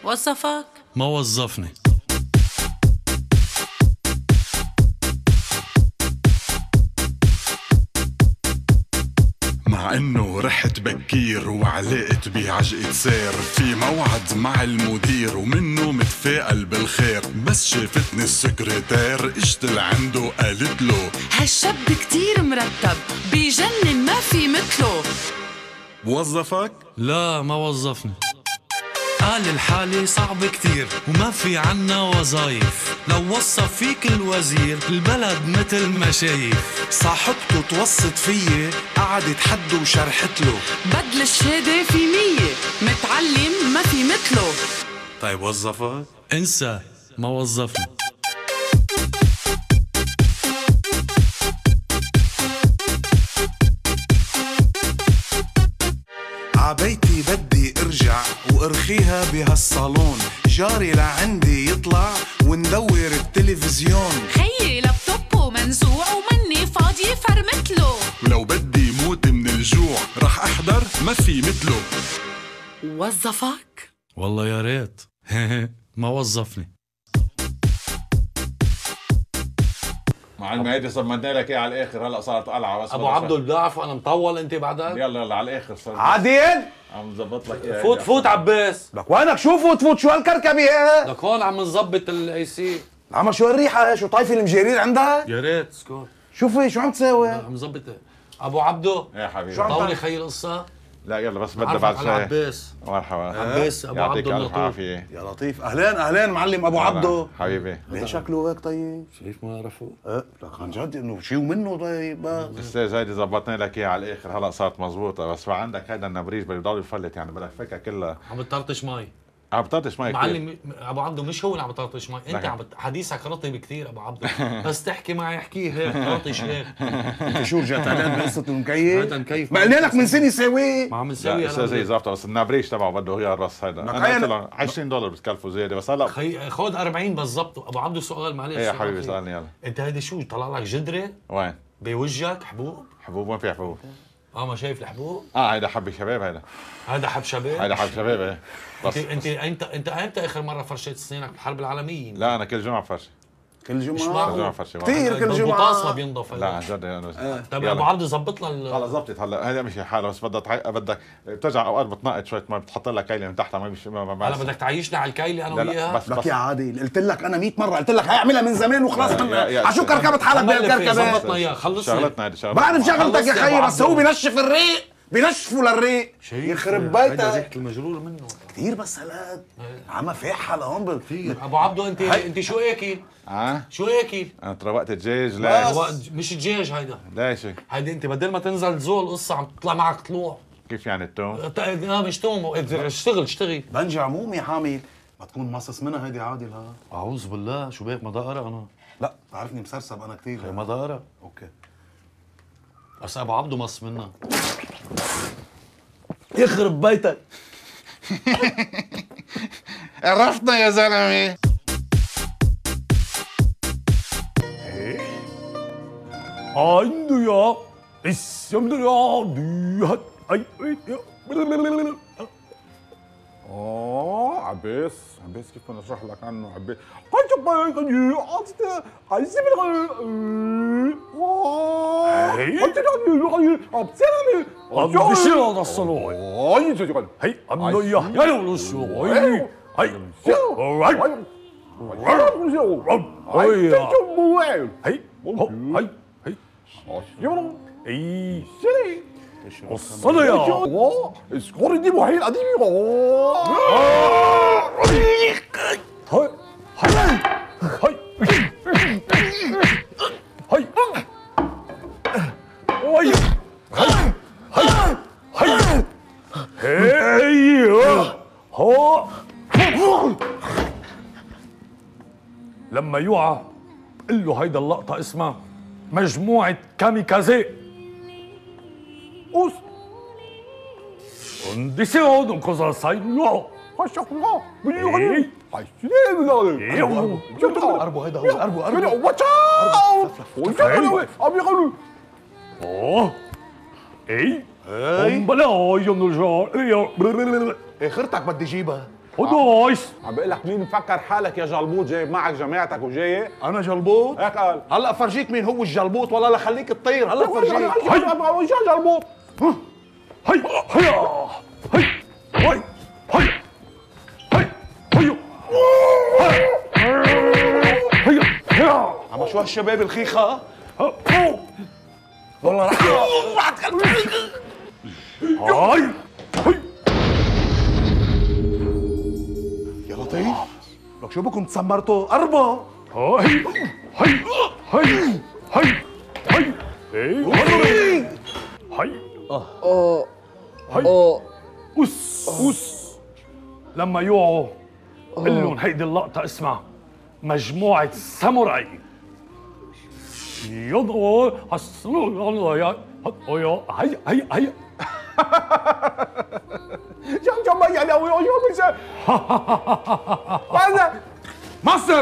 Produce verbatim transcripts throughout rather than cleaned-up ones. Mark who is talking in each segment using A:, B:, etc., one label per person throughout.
A: وظفك؟
B: ما وظفني.
C: مع انه رحت بكير وعلقت بعجقة سير، في موعد مع المدير ومنه متفائل بالخير، بس شافتني السكرتير اجت لعنده قالت له
A: هالشاب كتير مرتب بيجنن ما في مثله.
C: وظفك؟
B: لا ما وظفني. قال الحالة صعب كتير وما في عنا وظايف، لو وصف فيك الوزير البلد مثل ما شايف.
D: صاحبته توسط فيي قعدت حد وشرحت له
A: بدل الشهادة في مية متعلم ما في مثله.
D: طيب وظفك؟
B: انسى ما وظفني.
D: عبيتي بدي ارجع وارخيها بهالصالون، جاري لعندي يطلع وندور التلفزيون.
A: خيي لابتوب ومنزوع ومني فاضية فرمتله،
C: ولو بدي موت من الجوع رح احضر ما في مثله.
A: وظفك؟
B: والله يا ريت. ما وظفني.
E: معلم هيدي صممنا لك اياه على الاخر، هلا صارت قلعه بس
F: ابو عبدو بضعف انا مطول انت بعدك.
E: يلا يلا على الاخر صار
G: عادل
E: عم نظبط لك اياه.
F: فوت فوت عباس.
G: لك وينك؟ شو فوت فوت؟ شو هالكركبه هي؟
F: لك هون عم نظبط الاي سي.
G: عم شو الريحه؟ شو طايفه المجيرين عندك؟
F: يا ريت اسكت.
G: شو في؟ شو عم تساوي؟
F: عم نظبط. ابو عبدو
E: يا حبيبي
G: شو عم
F: طولي
G: تعمل؟
F: خي القصه.
E: لا يلا بس بدنا
F: بعرفك
E: بعد
F: على
E: شوي.
F: عباس.
E: مرحبا
F: عباس ابو
E: يعطيك
F: عبدو
E: الف
F: اللطيف.
E: عافيه.
G: يا لطيف، اهلين اهلين معلم ابو عبدو.
E: حبيبي
G: ليه شكله هيك طيب؟
F: شايف ما عرفوا؟
G: ايه لك عن جد انه شي ومنه طيب.
E: استاذ هيدي ظبطنا لك اياه على الاخر، هلا صارت مزبوطه، بس في عندك هيدا النبريج بده يضل يفلت، يعني بدك فكها كلها.
F: عم بتطرطش مي.
E: عم بطرطش مي كتير.
F: معلم ابو عبدو مش هو اللي عم بتطرطش مي، انت
E: لك.
F: عم بت... حديثك رطب كثير ابو عبدو. بس تحكي معي احكيه هيك طرطش هيك.
G: انت شو رجعت علينا بقصه المكيف؟
F: هذا مكيف.
G: ما قلنا لك من سنه ساوي.
F: ما عم
E: لا
F: نسوي
E: استاذ هي ظابطه، بس النبريج تبعه بده غيار بس. هيدا
G: لك
E: انا
G: هي-
E: قلت له عشرين دولار بتكلفه زياده، بس هلا
F: خي خذ أربعين بالضبط. ابو عبدو سؤال معلش.
E: ايه يا
F: سؤال
E: حبيبي
F: أخير.
E: اسالني يلا.
F: انت هيدي شو طلع لك جدره
E: وين؟
F: بوجهك حبوب؟
E: حبوب؟ وين في حبوب؟
F: اه ما شايف الحبوب؟
E: اه هيدا حب شباب، هيدا
F: هذا حب شباب.
E: هيدا حب شباب ايه. بس
F: انت انت انت انت امتى اخر مره فرشيت سنينك بالحرب العالميه؟
E: لا انا كل جمعه بفرش.
G: كل
F: مش
G: جمعه
F: معقول.
E: كل جمعه بفرش
G: كثير كل
F: البوطاس ما
G: جمعه.
F: بينضف.
E: لا عن جد يعني.
F: طيب
E: يلا.
F: ابو عبد ظبط لنا
E: هلا ظبطت. هلا هذا مش حالة، بس بدها تعي... بدك بترجع اوقات بتنقط شوي، ما بتحط لها كيله من تحت ما بيش ما ما
F: هلا بدك تعيشنا على الكيله انا
E: لا لا
F: وياها.
E: بس
G: لك
E: بس
G: يا عادل قلت لك انا مية مره، قلت لك هي اعملها من زمان وخلاص.
E: يا- يا-
G: على شو كركبت حالك بهالكركبه؟
F: ظبطنا اياها خلصنا.
E: شغلتنا هيدي شغلتنا.
G: بعرف شغلتك يا
F: خلص يا أبو
G: خيي، بس
F: عبدو.
G: هو بنشف الريق، بنشفوا للريق يخرب بيتك.
F: المجرور منه
G: كثير بس هالقد عم فيحها لهون كثير.
F: ابو عبدو انت انت شو اكل؟
E: اه
F: شو اكل؟
E: انا تروقت الدجاج. ليش؟
F: هو مش دجاج هيدا.
E: ليش؟
F: هيدي انت بدل ما تنزل زول قصه عم تطلع معك طلوع.
E: كيف يعني التوم؟
F: اه مش توم. اشتغل اشتغل.
G: بنجي عمومي حامل ما تكون مصص منها هيدي عادل. ها
F: اعوذ بالله شو بك ما دقرة انا.
G: لا بتعرفني مسرسب انا كثير.
F: ما دقرة.
G: اوكي
F: بس ابو عبدو مص منها.
G: يخرب بيتك.
E: عرفتنا يا زلمه.
G: عنده يا السمد يا ديهت اي
H: اه عباس عباس كيف بدنا نشرح لك عنه عباس قلت بقى قصدي عايزين
G: عم بشيل هذا الصلوي. هي عم يا يا لو الصلوي. هي هي هي هي اي الصلاة يا
H: اسكوري دي وحيد قديمي
G: هاي هاي هاي هاي هاي هاي هاي هاي هو لما يوعى قل له هيدا اللقطة اسمها مجموعة كاميكازي. اوس انديسيو دون كوزا سايلو
H: هاشاكولا بيجي
G: ايه
H: هاي
G: اربو هيدا هو اربو اربو
H: واتش اوت ابي قالوا
G: اوه اي اي بلا يا نجار اي
I: اخرتك بدي جيبها.
G: هدويس.
H: عم بقول لك مين مفكر حالك يا جلبوط جايب معك جماعتك وجاي؟
D: انا جلبوط؟
H: هيك قال.
D: هلا فرجيك مين هو الجلبوط والله لخليك تطير، هلا فرجيك.
H: هي جلبوط.
G: هي هيا هي هي هي هي هي هي هي.
D: عم شو هالشباب الخيخة؟
G: والله رح هاي هي.
D: يا لطيف لك شو بكم تسمرتوا؟ أربعة.
G: هاي هي هي هي هي هي هي
I: اه
G: هي
I: اه
G: أس أس. لما يوعوا قل لهم هيدي اللقطة اسمها مجموعة ساموراي. يضغوا حصلوا الله يا يا هي هي هي.
H: 잠깐만 야, 야, 여기서 맞아
D: مصر.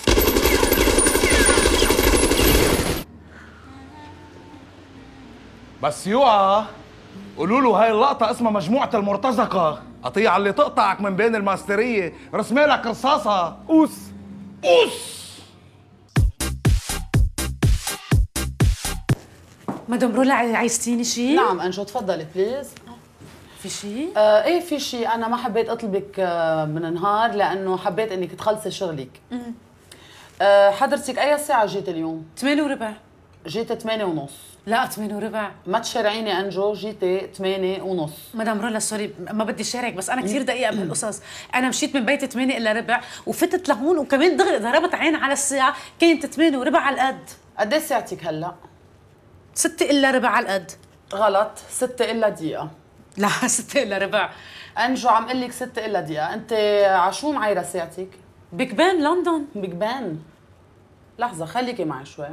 D: بس يوعى قولوا له هاي اللقطة اسمها مجموعة المرتزقة، قطيعة اللي تقطعك من بين الماسترية، رسمي لك رصاصة. أوس أوس.
A: مدام رولا عايزتيني شيء؟
J: نعم انجو تفضلي بليز.
A: في شيء؟
J: آه ايه في شيء، انا ما حبيت اطلبك آه من النهار لانه حبيت انك تخلصي شغلك. آه حضرتك اي ساعة جيت اليوم؟
A: ثمانية وربع.
J: جيت ثمانية ونص.
A: لا ثمانية وربع.
J: ما تشرعيني انجو، جيتي ثمانية ونص.
A: مدام رولا سوري ما بدي شارك، بس انا كثير دقيقه بهالقصص. انا مشيت من بيتي ثمانية الا ربع وفتت لهون وكمان دغري ضربت عين على الساعه كانت ثمانية وربع على القد.
J: قد ايه ساعتك هلا؟
A: ستة الا ربع على القد.
J: غلط، ستة الا دقيقة.
A: لا ستة الا ربع.
J: انجو عم قلك ستة الا دقيقة، انت عشو معايرة ساعتك؟
A: بيج بان لندن.
J: بيج بان. لحظة خليكي معي شوي.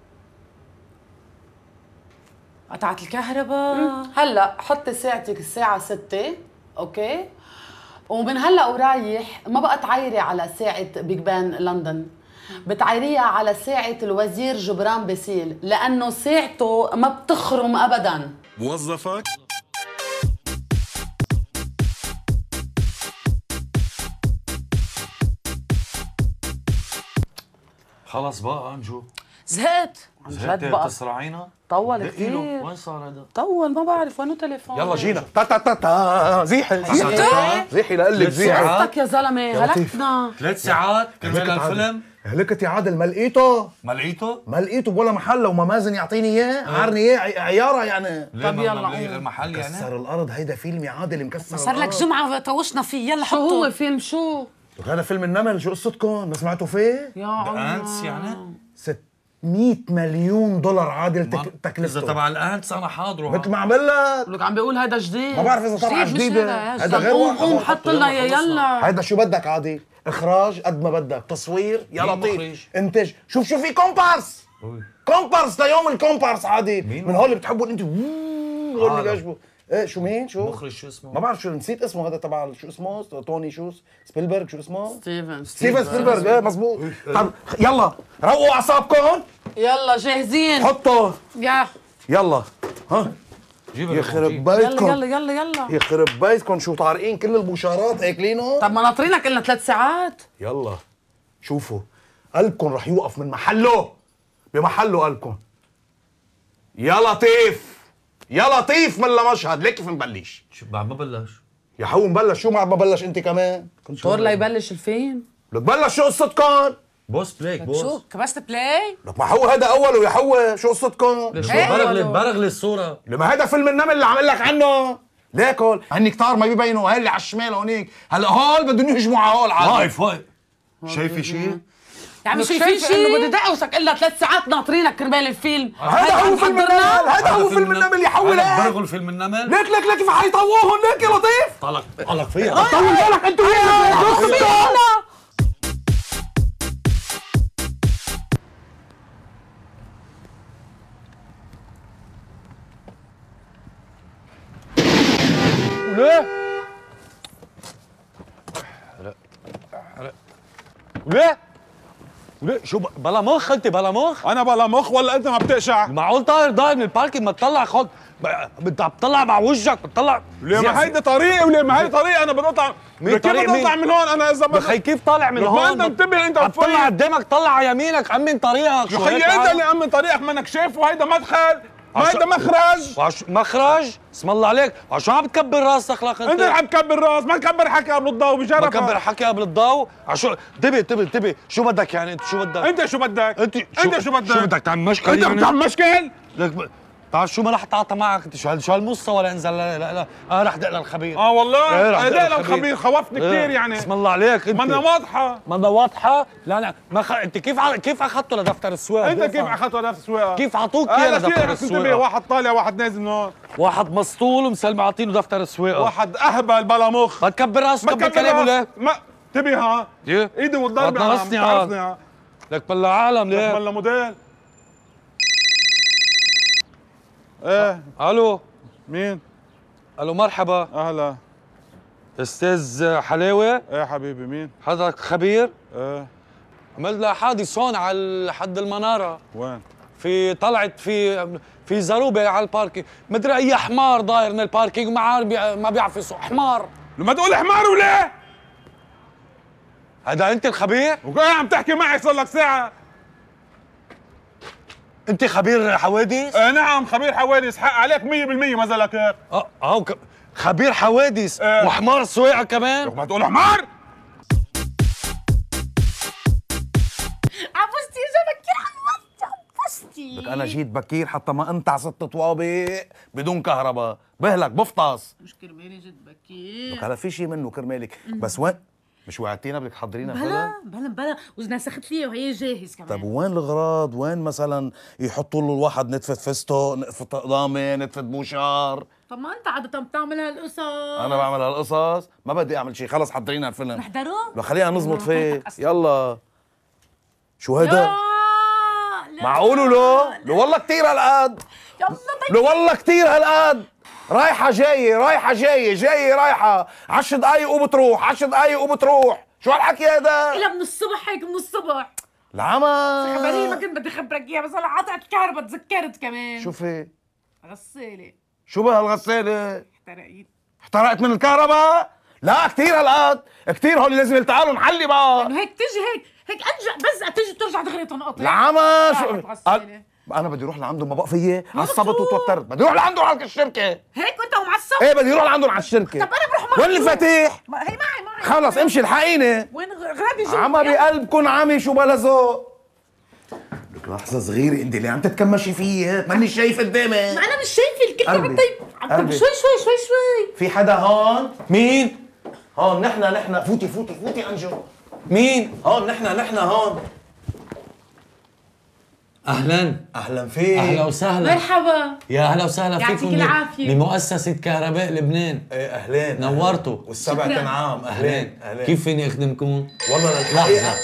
A: قطعت الكهرباء.
J: هلا حطي ساعتك الساعة ستة، اوكي؟ ومن هلا ورايح ما بقى تعايري على ساعة بيج بان لندن، بتعايريها على ساعة الوزير جبران باسيل لأنه ساعته ما بتخرم أبداً.
C: موظفك
F: خلص بقى انجو،
A: زهقت.
J: عن
F: زهقت
J: جد بقى
F: تسرعينا.
J: طول
F: دقيله
J: كثير.
F: وين صار هذا؟
J: طول ما بعرف وينه تليفون.
D: يلا جينا تا تا تا تا زيحي زيحي زيحي لقلك
F: ثلاث
D: زيحي.
F: ساعات.
J: قصتك يا زلمة هلكتنا.
F: ثلاث ساعات كرمال الفيلم.
D: هلكت يا عادل ما لقيته
F: ما لقيته؟
D: ما لقيته ولا محل وما مازن يعطيني اياه، عارني اياه عياره يعني.
J: طب يلا قوم.
F: المحل يعني
D: كسر الارض. هيدا فيلم يا عادل مكسر
A: صار لك
D: الأرض.
A: جمعه طوشنا فيه. يلا
J: شو
A: حطه.
J: هو فيلم شو؟
D: لك هذا فيلم النمل. شو قصتكم؟ ما سمعتوا فيه؟
J: يا
F: الانس
J: الله.
F: يعني؟
D: ستمية مليون دولار عادل
F: ما-
D: تك... تكلفته.
F: اذا تبع الانس انا حاضره.
D: مثل ما عمل لك.
J: لك عم بيقول هيدا جديد.
D: ما بعرف اذا طلع
J: جديد مش
D: جديده.
J: هيدا.
D: هذا غير
J: قوم
D: واحد.
J: قوم حط لنا اياه يلا.
D: هيدا شو بدك عادل؟ اخراج قد ما بدك، تصوير يا
F: مين
D: لطيف،
F: مخرج؟
D: انتج. شوف شو في كومبارس. كومبارس ليوم الكومبارس عادل. من هول اللي بتحبوا انتوا هول اللي بيعجبوا. ايه شو مين شو؟
F: مخرج شو اسمه؟
D: ما بعرف شو، نسيت اسمه. هذا تبع شو اسمه؟ توني شو سبيلبرغ. شو اسمه؟
J: ستيفن
D: ستيفن سبيلبرغ. ايه مزبوط. طب يلا روقوا اعصابكم.
J: يلا جاهزين.
D: حطوا
J: يا
D: يلا. ها
F: جيب
D: يخرب
J: يلا
D: بيتكم.
J: يلا يلا يلا.
D: يخرب بيتكم شو طارقين كل البشارات اكلينه.
J: طب ما ناطرينك إلنا ثلاث ساعات.
D: يلا شوفوا قلبكم رح يوقف من محله، بمحله قلبكم. يا لطيف يا لطيف من لمشهد. ليك كيف نبلش؟
F: شو بعد ما بلش؟
D: يا حو نبلش. شو بعد ما بلش انت كمان؟
J: دور ليبلش الفيلم.
D: لك بلش. شو قصتكم؟
F: بوس بليك بوس.
A: شو كبست بلاي؟
D: لك ما حو هذا اوله يا حو. شو قصتكم؟
F: شو برغلي برغلي الصورة.
D: لما هذا فيلم النمل اللي عم لك عنه. ليك هول هن كتار ما بيبينوا. هاي اللي على الشمال هونيك. هلا هول بدهم يهجموا على هول عادي.
F: واقف واقف. شايفي شيء؟
A: يا عمي
J: مش
A: شايفين
J: شايفه انه
A: شيء؟
J: بدي دعوسك الا ثلاث ساعات ناطرينك كرمال الفيلم.
D: هذا هو فيلم النمل. هذا هو فيلم النمل يا حو.
F: هذا
D: ليك
F: برغل فيلم النمل.
D: ليك ليك ليك كيف حيطووهم. ليك يا لطيف.
F: طلق طلق فيها.
D: طول بالك انتوا.
G: وليه؟ وليه؟ ليه شو ب... بلا مخ انت بلا مخ؟
H: انا بلا مخ ولا انت ما بتقشع؟
G: معقول طاير ضاير من الباركينج ما تطلع خد انت عم تطلع مع وجهك بتطلع
H: ليه ما هيدي طريقي وليه ما هيدي طريقي انا بدي اطلع
G: مين
H: كيف
G: طريق
H: بدي اطلع
G: مين؟
H: من هون انا اذا
G: بخي كيف طالع من هون؟
H: ما انت انتبه انت
G: عم تطلع قدامك طلع على يمينك امن طريقك
H: يا خيي انت اللي امن طريقك منك شايفه هيدا مدخل ما هيدا مخرج
G: وعش... مخرج اسم الله عليك عشان عم تكبر راسك لك
H: انت اللي عم تكبر راس ما تكبر حكي قبل الضوء بجرب
G: ما كبر حكي قبل الضوء عشو انتبه انتبه انتبه شو بدك يعني انت شو بدك؟
H: انت شو بدك؟
G: انت
H: انت شو بدك؟
G: شو بدك تعمل مشكل
H: انت
G: يعني؟
H: بتعمل مشكل؟
G: لك ب... تعال شو ما رح اتعاطى معك انت شو هال شو هالمصه ولا انزل لا لا, لا. انا رح دق للخبير
H: اه والله
G: ايه رح دق
H: اداء للخبير خوفتني
G: ايه.
H: كثير يعني
G: اسم الله عليك انت
H: منا واضحه
G: منا واضحه لا لا ما خ... انت كيف ع... كيف اخذته لدفتر السواقه؟
H: انت كيف اخذته لدفتر السواقه؟
G: كيف عطوك اياه
H: آه
G: لدفتر
H: انتبه
G: السواقه؟
H: واحد طالع واحد نازل من هون
G: واحد مسطول ومسلم عاطينه دفتر السواقه
H: واحد اهبل بلا مخ
G: ما تكبر راسك كبر كلامه ليه؟
H: ما انتبه ها
G: ايه
H: ايدي والضربه
G: ناقصني ها لك بلا عالم ليه؟
H: بلا موديل ايه
G: الو
H: مين؟
G: الو مرحبا
H: اهلا
G: استاذ حلاوه؟
H: ايه حبيبي مين؟
G: حضرتك خبير؟
H: ايه
G: عملت لها حادث هون على حد المناره
H: وين؟
G: في طلعت في في زروبه على الباركينج مدري اي حمار ضاير من الباركينج ما عارف ما بيعرف يسوق حمار
H: لما تقول حمار وليه؟
G: هذا انت الخبير؟
H: وقاعد عم تحكي معي صار لك ساعه
G: انت خبير حوادث؟
H: آه نعم خبير حوادث حق عليك مية بالمية ما زالك هيك
G: اه اه ك... خبير حوادث
H: آه.
G: وحمار سواقه كمان؟
H: ما تقول حمار
A: عبستي اجا بكير عبستي
D: لك انا جيت بكير حتى ما انتع ست طوابق بدون كهرباء بهلك بفطس
A: مش كرمالي جيت بكير
D: لك هلا في شيء منه كرمالك بس وين مش وعدتينا بدك تحضرينا
A: بلا بلا بلا ونسخت فيه وهي جاهز كمان
D: طيب وين الاغراض؟ وين مثلا يحطوا له الواحد نتفه فستق، نتفه قضامه، نتفه بوشار؟
A: طب ما انت عادة بتعمل هالقصص
D: انا بعمل هالقصص؟ ما بدي اعمل شيء، خلص حضرينا الفيلم
A: نحضره؟
D: لو خلينا نزمط فيه يلا شو هيدا؟
A: لا لا
D: معقول لو؟ لو والله كثير هالقد
A: يلا بكير
D: لو والله كثير هالقد رايحة جاية رايحة جاية جاية رايحة عشر دقايق وبتروح عشر دقايق وبتروح شو هالحكي هذا؟
A: إلا من الصبح هيك من الصبح
D: العمى
A: خبريني ما كنت بدي خبرك اياها بس هلا قطعت الكهرباء تذكرت كمان
D: شوفي
A: غسالة
D: شو بهالغسالة؟
A: احترقت
D: احترقت من الكهرباء؟ لا كثير هالقد كثير هول لازم تعالوا نحلي بقى
A: انه هيك تجي هيك هيك انجع بس تجي ترجع دغري تنقطع
D: العمى شو
A: غسالة
D: انا بدي اروح لعنده ما بقى فيي عصبت وتوترت بدي اروح لعنده على الشركه
A: هيك وانت ومعصب
D: ايه بدي اروح لعندهم على الشركه
A: طب انا بروح معك
D: وين المفاتيح؟
A: ما هي معي معي
D: خلص امشي الحقيني
A: وين غرابي جوا
D: عمى بقلبكن عمي شو بلا ذوق لك لحظة صغيرة انت اللي عم تتكمشي فيي هيك ماني شايف قدامي
A: ما انا مش شايفه الكل
D: قلبي.
A: عم طيب عم طيب
D: قلبي.
A: شوي شوي شوي شوي
D: في حدا هون؟
G: مين؟
D: هون نحن نحن فوتي فوتي فوتي انجو
G: مين؟
D: هون نحن نحن هون
G: اهلا
D: اهلا فيك
G: اهلا وسهلا
A: مرحبا
G: يا اهلا وسهلا
A: يعطيك
G: فيكم
A: العافية.
G: بمؤسسة كهرباء لبنان
D: ايه اهلين
G: نورتوا
D: والسبع
A: شكراً.
D: تنعام اهلين اهلين
G: كيف فيني اخدمكم؟
D: والله للحقيقة
G: لحظة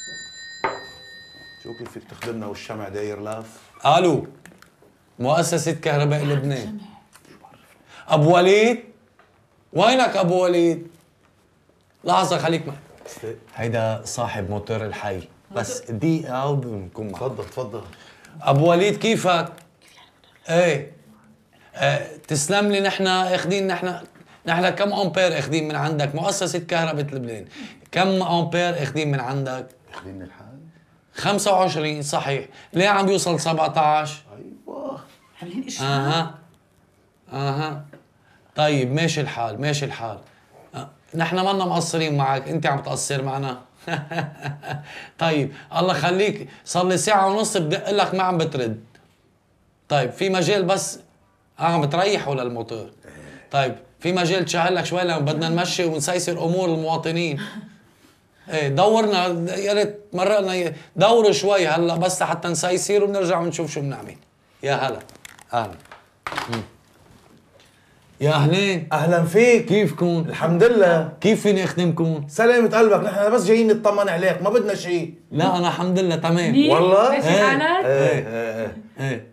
D: شو كيف فيك تخدمنا والشمع داير لاف
G: الو مؤسسة كهرباء لبنان ابو وليد وينك ابو وليد؟ لحظة خليك معي هيدا صاحب موتور الحي بس دقيقة وبنكون معك
D: تفضل تفضل
G: ابو وليد كيفك؟ ايه اه تسلم لي نحن اخذين نحن نحن كم امبير اخذين من عندك مؤسسة كهرباء لبنان كم امبير اخذين من عندك؟
D: اخذين من الحال
G: خمسة وعشرين صحيح ليه عم يوصل سبعة عشر؟
D: ايوه
A: عاملين اشهار
G: اها اها طيب ماشي الحال ماشي الحال أه. نحن منا مقصرين معك انت عم تقصر معنا طيب الله خليك صار لي ساعة ونص بدق لك ما عم بترد طيب في مجال بس اه عم بتريحوا للموتور طيب في مجال تشعل لك شوي لما بدنا نمشي ونسيسر امور المواطنين ايه دورنا يا ريت مرقنا دوروا شوي هلا بس حتى نسيسر وبنرجع ونشوف شو بنعمل يا هلا اهلا مم. يا اهلين
D: اهلا فيك
G: كيفكم؟
D: الحمد لله
G: كيف فيني اخدمكم؟
D: سلامة قلبك نحن بس جايين نطمن عليك ما بدنا شيء
G: لا انا الحمد لله تمام
D: والله؟
A: ماشي
G: ايه.
A: حالك؟
D: ايه ايه ايه
G: ايه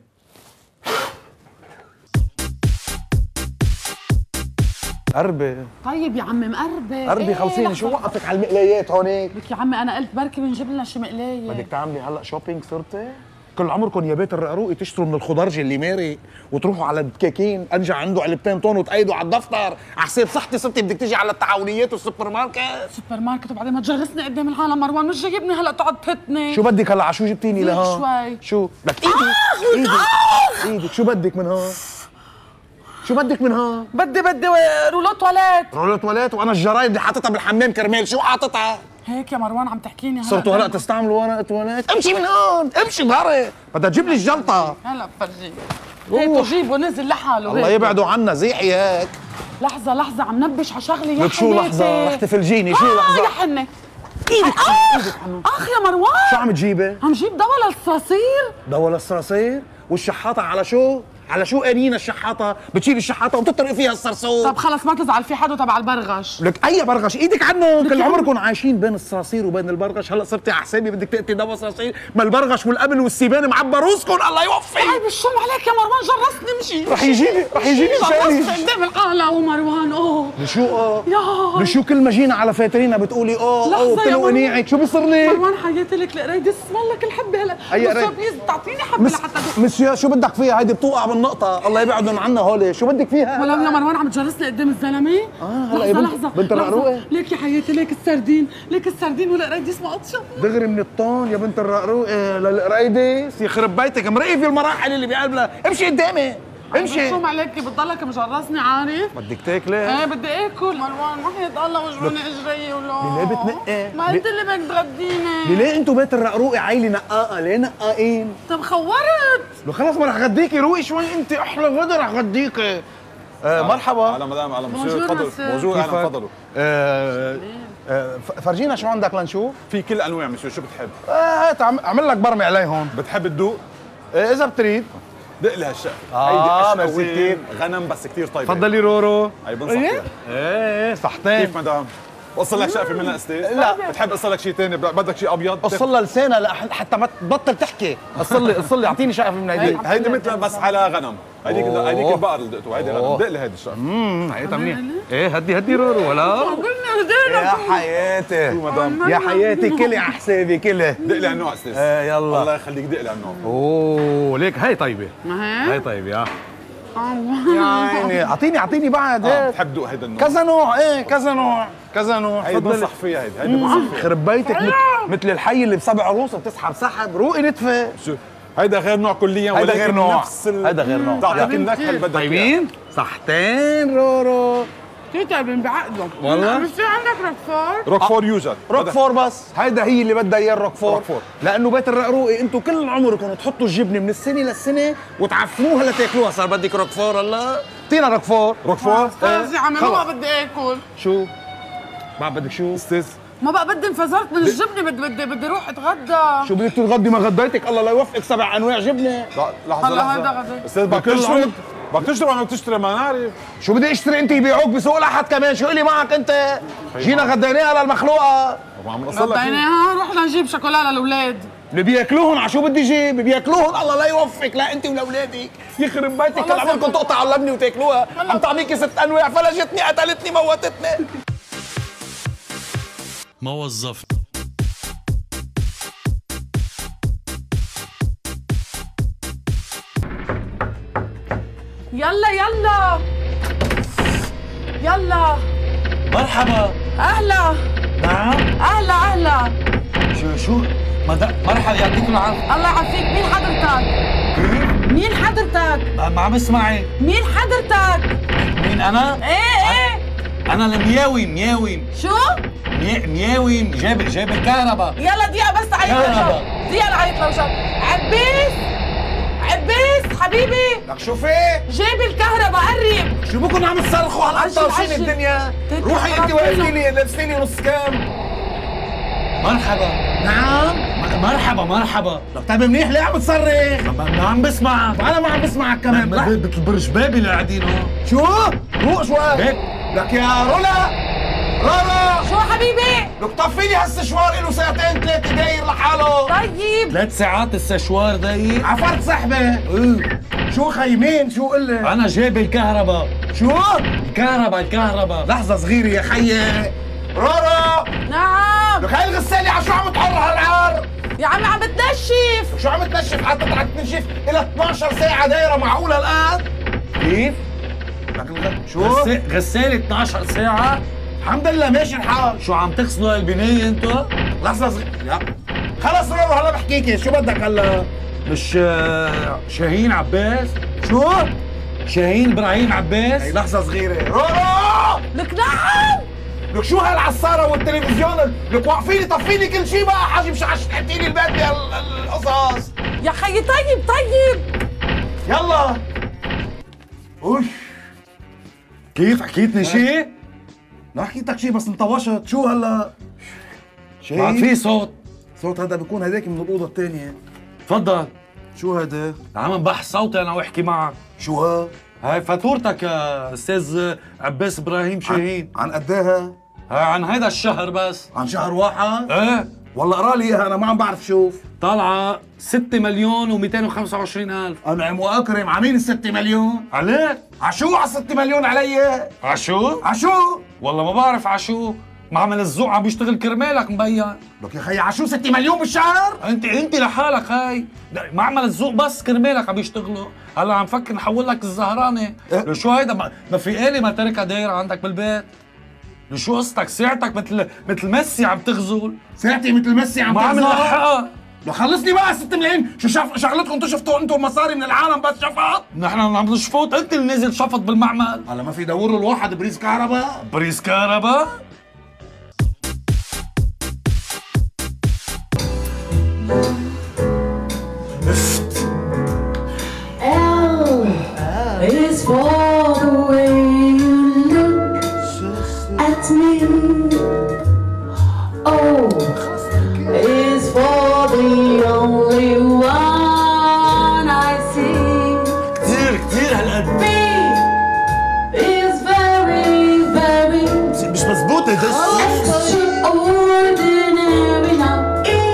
D: قربي
J: طيب يا عمي مقربة.
D: قربي
J: إيه
D: خلصيني، شو
J: لحظة.
D: وقفك على المقلايات هونيك؟
J: لك يا عمي انا قلت بركي بنجيب لنا شي مقلاية.
D: بدك تعملي هلا شوبينج صرتي؟ كل عمركم يا بيت الرقروقي تشتروا من الخضرجي اللي ماري وتروحوا على الدكاكين، انجا عنده علبتين طن وتقيدوا على الدفتر، على حساب صحتي صرتي بدك تيجي على التعاونيات والسوبر ماركت.
J: سوبر ماركت وبعدين ما تجغسني قدام العالم مروان، مش جايبني هلا تقعد تهتني.
D: شو بدك هلا؟ على شو جبتيني
J: زيد
D: لهون؟
J: شوي.
D: شو؟ لك ايدك ايدك ايدك، شو بدك من هون؟ شو بدك من هون؟
J: بدي بدي رولو تواليت.
D: رولو تواليت وانا الجرايد اللي حاططها بالحمام كرمال شو حاططها؟
J: هيك يا مروان عم تحكيني هلا.
D: صرتوا هلا تستعملوا ورقة تواليت؟ امشي من هون، امشي ظهري، بدها تجيب لي الجلطة.
J: هلا بفرجيك. هيك جيبه نزل لحاله.
D: الله يبعدوا عنا زيحي هيك.
J: لحظة لحظة عم نبش على شغلة يا
D: لك شو لحظة؟ رح تفلجيني، شو لحظة؟
J: آه يا حنة.
D: ايدك
J: اخ اخ يا مروان،
D: شو عم تجيبي؟
J: عم جيب دواء للصراصير.
D: دواء للصراصير؟ والشحاطة على شو؟ على شو قانين الشحاطة؟ بتشيل الشحاطة وبتطرق فيها الصرصور.
J: طب خلص ما تزعل، في حدا تبع البرغش.
D: لك أي برغش؟ إيدك عنه، كل عمركم عايشين بين الصراصير وبين البرغش، هلا صرتي على حسابي بدك تقتي دواء صراصير؟ ما البرغش والقبل والسيبان معبى روسكم، الله يوفي.
J: طيب الشم عليك يا مروان، جرسني مشي.
D: رح يجيني رح يجيني شايف
J: قدام القلعة ومروان. اوه
D: لشو اه؟
J: يا
D: لشو كل ما جينا على فاترينا بتقولي اه اه وبتلو قنيعك، شو بيصير لي؟
J: مروان حياتي لك القرايدة، اسم لك الحبة هلا.
D: أي قرايدة؟
J: بليز تعطيني حبة
D: مس...
J: لحتى
D: مسيو شو بدك فيها؟ هيدي بتوقع بالنقطة، الله يبعدهم عنا هولي، شو بدك فيها؟
J: ولو يا مروان عم تجرسني قدام الزلمة؟
D: اه هلا يا بنت
J: لحظة
D: بنت الرقروقة.
J: ليك يا حياتي، ليك السردين، ليك السردين والقرايدة اسمها اطشب.
D: دغري من الطون يا بنت الرقروقة للقرايدة، يخرب بيتك مرقي في المراحل اللي بقلبها، امشي قدامي امشي.
J: شو عليك بتضلك مجرسني عارف؟
D: بدك تاكلي؟
J: ايه بدي اكل مروان، وحياة الله وجعوني اجري ولا
D: ليه بتنقي؟
J: ما قلت لي بدك تغديني.
D: ليه انتوا بيت الرقروقة عيلة نقاقة؟ ليه نقاقين؟
J: طب خورت.
D: لو خلص ما رح غديكي، روقي شوي انت، احلى غدا رح غديكي. آه مرحبا.
H: على مدام، على مسيو،
J: بونجور
H: تفضلوا.
J: مسيو.
H: بونجور، اهلا
D: كيفك؟
H: تفضلوا.
D: آه آه فرجينا شو عندك لنشوف.
H: في كل انواع مسيو، شو بتحب؟
D: آه هات اعمل لك برمي عليه هون.
H: بتحب تدوق؟
D: آه اذا بتريد.
H: دق لي هالشقفة.
D: آه،
H: هيدي
D: ميرسي
H: قشة
D: كتير.
H: غنم بس كثير طيبة.
D: تفضلي رورو.
H: هي بنصح فيها.
D: ايه صحتين.
H: كيف مدام؟ بقص لك شقفة منها استاذ؟
D: لا.
H: بتحب قص لك شيء ثاني؟ بدك شيء ابيض؟
D: قص لها لسانها لح- حتى ما تبطل تحكي. قص لي قص لي اعطيني شقفه من هيدي.
H: هيدي مثل بس على غنم. هيديك
D: أوه.
H: هيديك البقر اللي دقته، هيدي غنم. دق لي هيدي الشقفة.
D: امم هيدا منيح. ايه هدي هدي رورو ولا؟
J: قلنا هدينا.
D: يا حياتي
H: شو مدام؟
D: يا حياتي كلي على حسابي كلي.
H: دق لي هالنوع استاذ.
D: ايه يلا.
H: الله يخليك دق لي هالنوع.
D: اوه ليك هي طيبه.
J: ما هي؟
D: هي طيبه يا
J: الله.
D: يا عيني اعطيني اعطيني بعد.
H: اه
D: ايه
H: بتحب تدوق هيدا النوع؟
D: كذا نوع، ايه كذا نوع كذا نوع.
H: هيدي
D: تفضلي.
H: بنصح فيها، هيدي هيدي بنصح فيها.
D: خرب بيتك مثل مثل الحي اللي بسبع روس بتسحب سحب، روقي نتفه.
H: شو هيدا غير نوع كليا،
D: هيدا
H: ولكن
D: غير نوع.
H: نفس ال...
D: هيدا غير نوع.
H: تعطيك النكهه اللي بدك اياها.
D: طيبين؟ صحتين رورو.
J: تتعبن بعقله.
D: والله؟
J: بس في عندك ركفار؟
H: روكفور يوجد.
D: روكفور بس، هيدا هي اللي بدها اياه الروكفور.
H: روكفور.
D: لانه بيت الرقروقي انتوا كل عمركم تحطوا الجبنه من السنه للسنه وتعفنوها لتاكلوها، صار بدك روكفور. الله اعطينا روكفور.
H: روكفور؟
J: خلص يا عمي ما
D: خلص.
J: بقى بدي اكل.
D: شو؟ ما بدك شو؟
H: استاذ
J: ما بقى بدي انفجرت من الجبنه، بدي بدي بدي اروح اتغدى.
D: شو بدك تتغدي؟ ما غديتك، الله لا يوفقك، سبع انواع جبنه.
H: لا، لحظه
J: هلا هيدا
H: لحظه
J: غدا.
H: استاذ بدك
D: بكل
H: تشتري
D: عمر.
H: بدك تشتري ولا بدك تشتري؟ ما نعرف.
D: شو بدي اشتري؟ انت يبيعوك بسوق الاحد كمان، شو الي معك انت؟ جينا غديناها للمخلوقه.
H: وعم نقص لك إيه؟
J: غديناها، رحنا نجيب شوكولا للاولاد.
D: اللي بياكلوهن على شو بدي جيب؟ بياكلوهن، الله لا يوفقك، لا انت ولا اولادك، يخرب بيتك، كل عمركم تقطعوا اللبنه وتاكلوها، عم تعطيكي ست انواع، فلجتني قتلتني موتتني.
B: ما وظفت
J: يلا يلا يلا.
G: مرحبا.
J: اهلا
G: نعم.
J: اهلا اهلا.
G: شو شو مد- مرحبا، يعطيك العافيه.
J: الله يعافيك. مين حضرتك؟ مين حضرتك؟
G: ما ما عم اسمعي.
J: مين حضرتك؟
G: مين انا؟
J: ايه ايه.
G: انا المياوي مياوي
J: شو؟
G: مي- مياوي جايب جايب الكهرباء.
J: يلا دقيقة بس عيط لو
G: يلا.
J: شاب. دقيقة عيط لو شاب. عبيس عبيس حبيبي،
D: لك شو في؟
J: جايب الكهرباء قرب.
D: شو بكم عم تصرخوا هالقد
J: عجل،
D: طاوشين
J: عجل.
D: الدنيا؟
J: تتعب
D: روحي انت
J: ربنا.
D: وقفتي لي لبستي لي نص كام.
G: مرحبا.
D: نعم.
G: م- مرحبا مرحبا.
D: لك طيب منيح، ليه عم تصرخ؟
G: ما ما عم بسمع.
D: انا ما عم بسمعك كمان.
G: ب- ب- بالبرج بابي اللي قاعدين هون.
D: شو؟ روق شوي.
G: هيك.
D: لك يا رولا لا لا
J: شو حبيبي؟
D: لك طفي لي هالسشوار له ساعتين ثلاثة داير لحاله.
J: طيب
G: ثلاث ساعات السشوار دقيق.
D: عفرت سحبة.
G: ايه
D: شو خي مين؟ شو قل لي؟
G: انا جايب الكهرباء.
D: شو؟
G: الكهرباء الكهرباء.
D: لحظة صغيرة يا خيي. رورو
J: نعم.
D: لك هاي الغسالة على شو عم تحر هالعار؟
J: يا عمي عم بتنشف.
D: شو عم تنشف؟ حتى عم تنشف إلى اثنعش ساعة دايرة، معقولة الآن؟
G: كيف؟
D: لك الغ... شو؟
G: غسالة غسالة اثنعش ساعة؟
D: الحمد لله ماشي الحال.
G: شو عم تغسلوا البنية انتو؟
D: لحظة صغيرة. لا خلص رورو هلا بحكيكي، شو بدك هلا؟
G: مش آه، شاهين عباس؟
D: شو؟
G: شاهين ابراهيم عباس؟
D: هي لحظة صغيرة. رورو
J: لك نعم.
D: لك شو هالعصارة والتلفزيون؟ لك وقفيلي طفيلي كل شيء بقى، حاجي مش عش تحكي لي البيت بهالقصص.
J: يا خيي طيب طيب.
D: يلا. اوش
G: كيف حكيتني شيء؟
D: لا حكيتك شيء بس انطوشت. شو هلا؟ شيء
G: ما في صوت.
D: صوت هذا بيكون هذاك من الأوضة الثانية.
G: تفضل.
D: شو هذا؟
G: عم بحث صوتي انا واحكي معك.
D: شو ها؟
G: هاي فاتورتك يا استاذ عباس ابراهيم شاهين.
D: عن قداها؟
G: هاي عن هيدا الشهر بس.
D: عن شهر واحد؟
G: ايه
D: والله اقرا لي اياها، انا ما عم بعرف شوف.
G: طالعة ستة مليون ومئتين وخمسة وعشرين ألف.
D: أنعم وأكرم. عمين الستة مليون؟
G: عليك؟
D: عشو على ستة مليون علي؟
G: عشو؟
D: عشو؟
G: والله ما بعرف عشو. معمل الذوق عم بيشتغل كرمالك مبين.
D: لك يا خي عشو ستة مليون بالشهر؟
G: انت انت لحالك هاي معمل الذوق بس كرمالك عم بيشتغلوا. هلا عم فكر نحول لك الزهرانه.
D: إيه؟
G: شو هيدا ما, ما في آلة ما تركها دايره عندك بالبيت. شو قصتك؟ ساعتك مثل مثل ميسي عم تغزل.
D: ساعتي مثل ميسي عم
G: ما عم
D: تغزل؟
G: نلحقها.
D: لو خلصني بقى ستة ملايين. شو شف... شغلتكم تشفطوا انتم المصاري من العالم بس شفط؟
G: نحن عم نشفط، انت اللي نازل شفط بالمعمل.
D: هلا ما في يدور له الواحد بريز كهرباء؟
G: بريز كهرباء؟
I: Is for the way you look at me. O is for the only one I see.
G: كتير كتير هالقد.
I: B is very very
G: مش مزبوط هيدا
I: extraordinary. Now E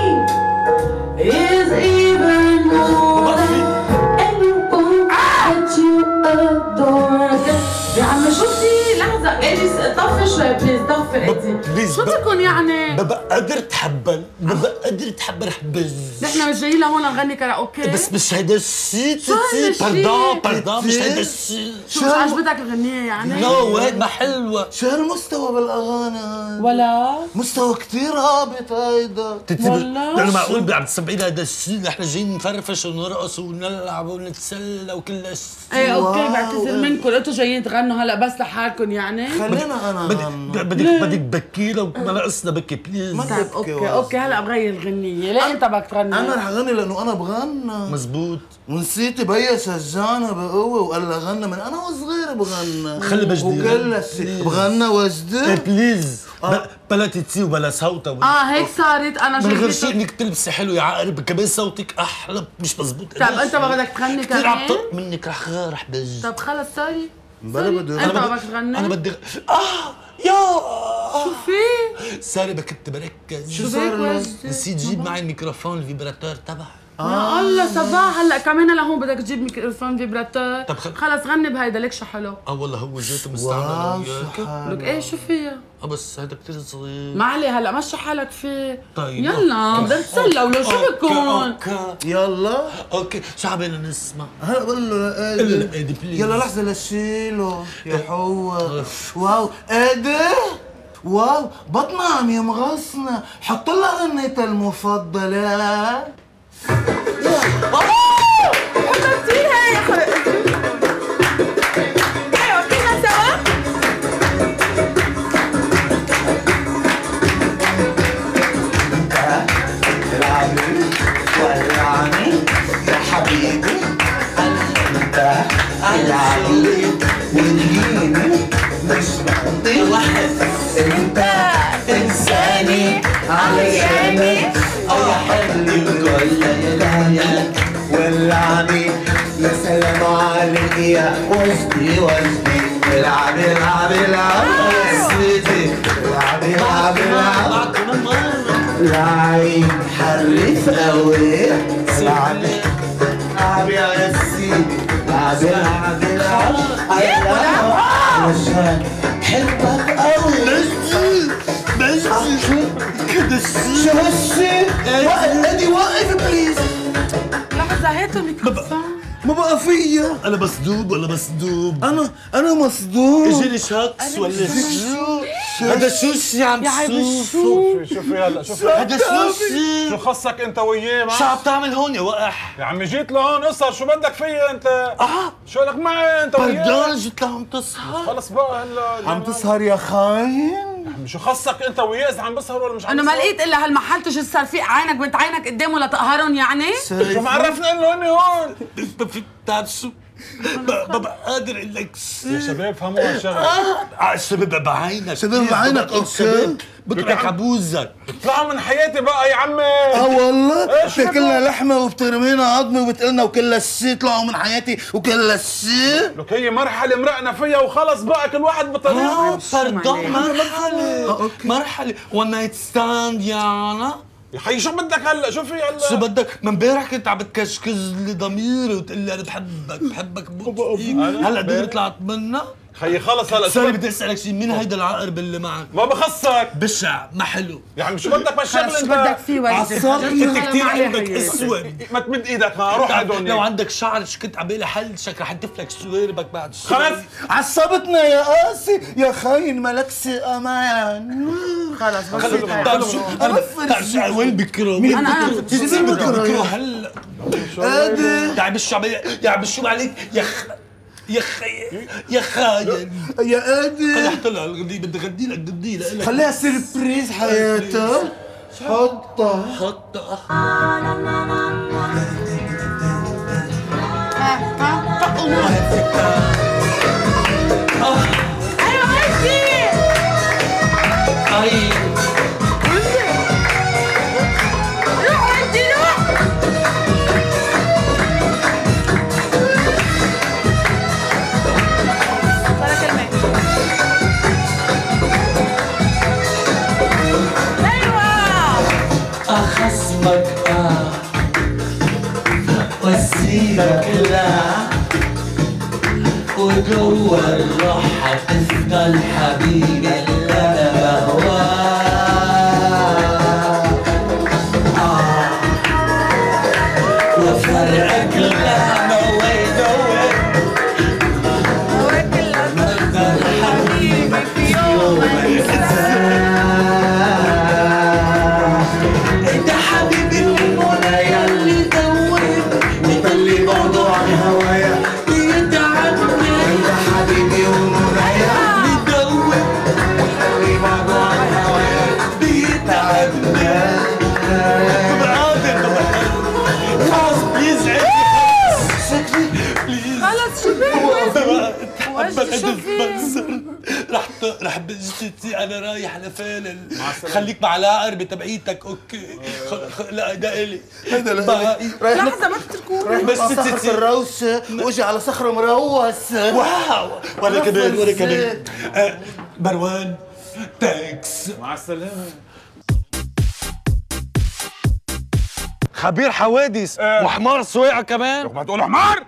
I: is even more than anyone that you adore. يا عم شو في؟ لحظة إيدي طفي شوي بليز طفي إيدي. شو تكون يعني؟
F: ما بقدر اتحبل، ما بقدر اتحبل حبز.
J: نحن مش جايين لهون نغني كاراوكي.
F: بس مش هيدا الشيء.
J: شو هيدا الشيء؟
F: باردون باردون مش هيدا الشيء.
J: شو مش عجبتك الغنية يعني؟
F: نو هيك ما حلوة.
H: شو هالمستوى بالاغاني؟
J: ولا
H: مستوى كثير هابط هيدا.
J: والله
F: لأنه معقول عم تسمعين هيدا الشيء؟ نحن جايين نفرفش ونرقص ونلعب ونتسلى وكل هالشيء.
J: ايه اوكي بعتذر منكم، انتوا جايين تغنوا هلا بس لحالكم يعني؟
H: خلينا انا
F: بدك بدك بدك بكينا وما ناقصنا بكي بليز.
J: طيب اوكي اوكي هلا بغير الغنية، ليه انت بدك تغني؟
H: انا رح اغني لانه انا بغنى.
F: مزبوط.
H: ونسيت بيا سجانة بقوة وقال لها غنى من انا وصغير بغنى.
F: خلي مجدي
H: وكل شيء بغنى وجدي.
F: بليز بلا تتسي وبلا صوتة.
J: اه هيك صارت. انا
F: من غير
J: شايفة
F: شيء انك تلبسي حلو يا عقرب، كمان صوتك احلى مش مزبوط.
J: طيب انت ما بدك تغني
F: كثير عم
J: كمان؟
F: طرق منك رح رح بج.
J: طب خلص سوري.
H: بلا بده.
J: انت ما بدك تغني؟
F: انا بدي اه يا
J: شو في؟
F: ساري كنت بركز.
J: شو صار لك؟
F: نسيت جيب معي الميكروفون الفيبراتور تبعي.
J: يا الله صباح هلا كمان لهون بدك تجيب ميكروفون فيبراتور.
F: طب خل...
J: خلص غني بهيدا ليك شو حلو.
F: اه والله هو جاته مستعمل وياك.
J: لك ايه شو فيها؟
F: اه بس هذا كثير صغير.
J: ما عليه هلا مشي حالك فيه.
F: طيب
J: يلا بدنا نتسلى ولا شو بكون؟
F: اوكي
H: يلا
F: اوكي شو عبالنا نسمع؟
H: هلا بقول له
F: الا
H: لا
F: لا ايدي بليز.
H: يلا لحظة لشيله يا حوا. واو ايدي واو بطنها عم يمغصنا. حط لها غنيتها المفضلة.
J: حبيبتيها يا حبيبتي. ايوه فينا سوا.
H: تلعبي ولعني يا حبيبي. انت تلعبي وتجيني مش بقضي واحد. انت انساني علشاني يا حلي وكل ليالي. ولعبي يا سلام عليك يا وجدي وجدي. العبي العبي العبي يا سيدي. العب العب العب لعيب حريف قوي العب العب يا سيدي العب العب العب علشان بحبك قوي بس بس شو هالشي؟ وقف ادي وقف بليز.
J: لحظة هاتوا الميكروفون.
H: ما بقى فيا.
F: انا مصدوب ولا مصدوب؟
H: انا انا مصدوم.
F: اجاني شخص ولا شو؟ هذا شو الشي عم تشوف؟
D: شوفي شوفي هلا شوفي
F: هذا شو الشي؟
D: شو خصك انت وياه؟
F: شو عم تعمل هون يا وقح؟
D: يا عمي جيت لهون قصر، شو بدك فيا انت؟ اه شو لك معي انت وياه؟
F: بردان جيت لعم تسهر.
D: خلص بقى هلا
H: عم تسهر يا خاين؟
D: عمي شو خصك انت وياه اذا عم بسهر ولا مش عم
J: انه
D: بسهر؟
J: ما لقيت الا هالمحل تجي تصير فيه عينك بنت عينك قدامه لتقهرهم يعني؟
D: شو معرفنا انه هن هون؟
F: بتعرف شو؟ ببقى قادر اقول لك
D: يا شباب فهموا هالشغله.
F: اه الشباب بعينك
H: شباب بعينك اوكي.
F: بترك عبوزك.
D: اطلعوا من حياتي بقى يا عمي.
H: اه والله
D: إيش
H: بتاكلنا لحمه وبترمينا عظمه وبتقلنا وكل الشيء طلعوا من حياتي وكل الشيء.
D: لك هي مرحله مرقنا فيها وخلص بقى كل واحد بطريقه.
F: باردون مرحله مرحله ون نايت ستاند يانا.
D: يا حي شو بدك هلا؟ شو في هلا؟
F: شو بدك؟ من امبارح كنت عم بتكشكز لي ضميري وتقول لي انا بحبك بحبك بوط فيك، هلا دغري طلعت منها؟
D: خيي خلص هلا
F: سوري بدي اسالك شيء، مين هيدا العقرب اللي معك؟
D: ما بخصك.
F: بشع ما حلو.
D: يا عمي شو بدك بالشغل انت؟
J: شو بدك فيه وجدي؟
F: عصبني انت كثير عندك اسود.
D: ما تمد ايدك ها روح هدول.
F: لو عندك شعر كنت عبالي حلشك رح ادف لك سواربك بعد شوي.
D: خلص
H: عصبتنا يا قاسي يا خاين مالكش امان.
J: خلص بسيط.
F: بتعرف شو؟ انا بتعرف شو وين بكره؟ مين
J: أنا
F: بكره؟ مين بكره هلا؟
H: قادر
F: يا عم الشو يا عم الشو عليك يا خ يا خ يا خاين.
H: يا قادر
F: خلي احط لها الغدي بدي اغدي لك غدي لك.
H: خليها سربريز حياتها. حطها
F: حطها.
J: ايوه هيك
F: طيب
J: روح انت روح. ولا كلمة. ايوه
F: اخصمك اه واسيبك لا وجوا الروح حتفضل حبيبي اللي انا بهواه. آه وفرقك لا نوي نوي تفضل حبيبي في يوم انت حبيبي المنى يلي دوبني وطلي بعده عن هوايا بيتعبني. انت حبيبي والمنى يلي دوبني وطلي بعده عن هوايا بيتعبني. قادر خلاص بيزعجني بليز.
J: خلص شو بك؟
F: حبك اتبنزر رح رح بجتي انا رايح لفالل. خليك مع العقربة تبعيتك اوكي. لا ده الي
H: هيدا
F: باقي.
J: لحظة ما تتركوني.
H: بس صخرة الروسة واجي على صخرة مروس.
F: واو ولا كمان ولا كمان. آه، مروان تاكس
D: مع السلامه.
G: خبير حوادث وحمار سواقه كمان.
D: ما تقول حمار.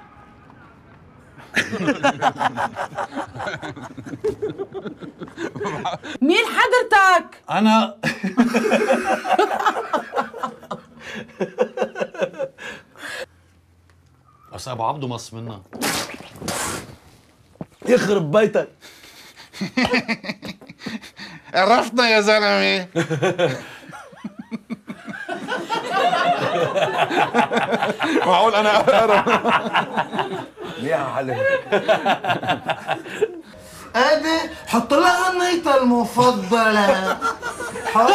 J: مين حضرتك؟
F: انا بس ابو عبده مص منا
H: يخرب بيتك.
D: عرفتنا يا زلمه. معقول انا اقرب.
H: يا علي ادي حط لها غنيتها المفضلة. حط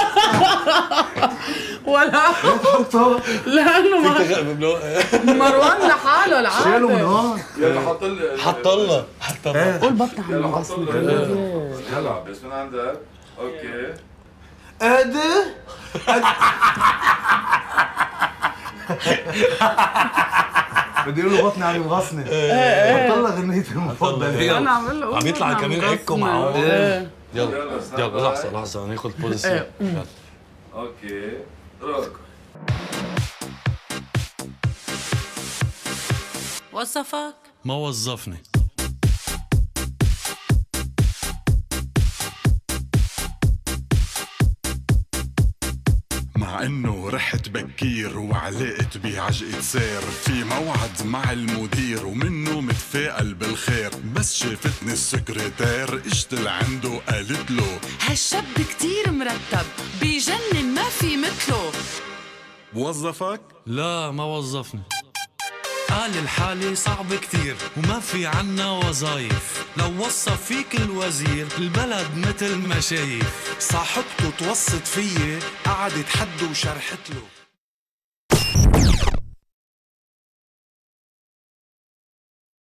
J: ولا
H: حطها
J: لانه مروان لحاله العادة.
H: شيله من هون.
K: يلا حط لي
F: حط الله حط الله.
J: قول بطني عم
K: يلا حط
J: يغصني.
K: لي يلا بس من عندك. اوكي
H: ادي بدي اقول له بطني عم يغصني. حط لها غنيتها المفضلة.
J: انا عم اقول له
F: عم يطلع كمان هيك معه.
G: يلا
K: يلا، stand
G: يلا
K: by.
G: لحظة لحظة ناخذ بوزيشن. يلا.
K: اوكي روك.
A: وظفك؟
B: ما وظفني.
C: مع انه رحت بكير وعلقت بعجقة سير، في موعد مع المدير ومنه متفائل بالخير، بس شافتني السكرتير اجت لعنده قالت له
L: هالشاب كتير مرتب بيجنن ما في مثله.
C: وظفك؟
B: لا ما وظفني. قال الحالة صعب كتير وما في عنا وظايف، لو وصف فيك الوزير البلد مثل ما شايف.
M: صاحبته توسط فيي قعدت حد وشرحت له